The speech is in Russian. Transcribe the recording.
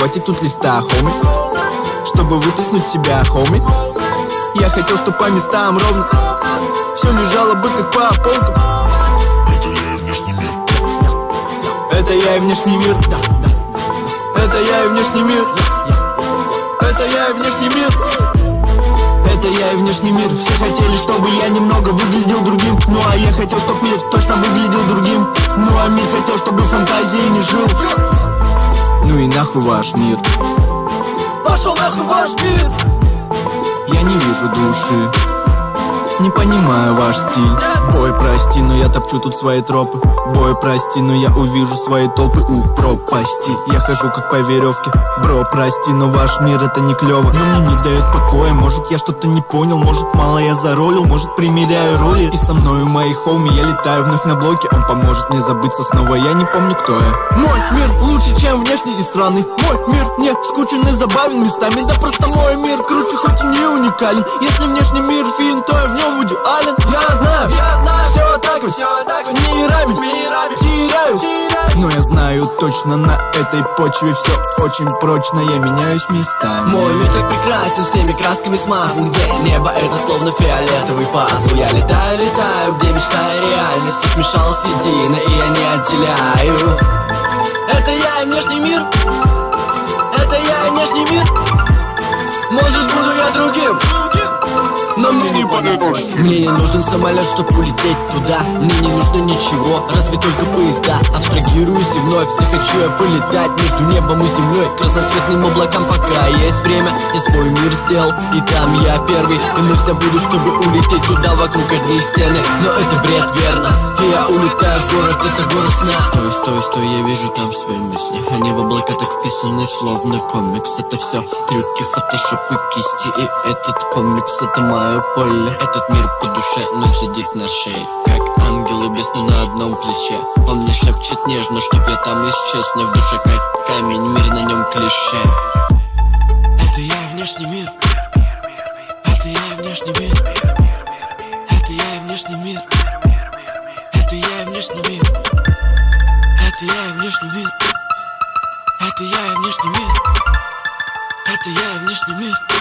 хватит тут листа, хоми, чтобы выплеснуть себя, хоми. Я хотел, чтоб по местам ровно все лежало бы как по полкам. Это я и внешний мир. Это я и внешний мир. Это я и внешний мир. Это я и внешний мир. Все хотели, чтобы я немного выглядел другим. Ну а я хотел, чтоб мир точно выглядел другим. Ну а мир хотел, чтобы фантазии не жил. Ну и нахуй ваш мир. Пошел нахуй ваш мир. Я не вижу души, не понимаю ваш стиль. Бой, прости, но я топчу тут свои тропы. Бой, прости, но я увижу свои толпы у пропасти. Я хожу как по веревке. Бро, прости, но ваш мир это не клево. Но мне не дает покоя. Может я что-то не понял, может мало я заролил, может примеряю роли. И со мною мои хоуми, я летаю вновь на блоке. Он поможет мне забыться снова, я не помню, кто я. Мой мир лучше, чем внешний и странный. Мой мир не скучен и забавен местами. Да просто мой мир круче, хоть и не уникален. Если внешний мир фильм, то я в нем Вуди Аллен. Я знаю, все так, с мирами теряю. Но я знаю точно, на этой почве все очень прочно. Я меняюсь местами. Мой мир так прекрасен, всеми красками смазан, где небо это словно фиолетовый пазл. Я летаю, где мечта и реальность все смешалось едино, и я не отделяю. Это я и внешний мир. Это я и внешний мир. Может буду я другим, но мне не понадобится. Мне не нужен самолет, чтобы улететь туда. Мне не нужно ничего, разве только поезда. Абстрагируюсь и вновь захочу я полетать между небом и землей к разноцветным облакам, пока есть время. Я свой мир сделал, и там я первый. И вновь забуду, чтобы улететь туда, вокруг одни стены. Но это бред, верно. И я улетаю в город, это город сна. Стой, я вижу там свои мысли. Они в облака так вписаны, словно комикс. Это все трюки, фотошоп и кисти. И этот комикс, это мое поле. Этот мир по душе, но сидит на шее, как ангел и бес, но на одном плече. Он мне шепчет нежно, чтоб я там исчез. Мне в душе как камень, мир на нем клише. Это я и внешний мир. Это я и внешний мир. Это я и внешний мир. Это я и внешний мир. Это я и внешний мир. Это я и внешний мир. Это я и внешний мир.